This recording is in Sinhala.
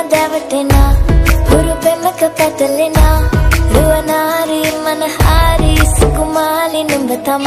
දැවටෙනා හුරු පෙමක පැටලෙනා රුවනාරි මනහාරි සුකුමාලි නුඹ තමයි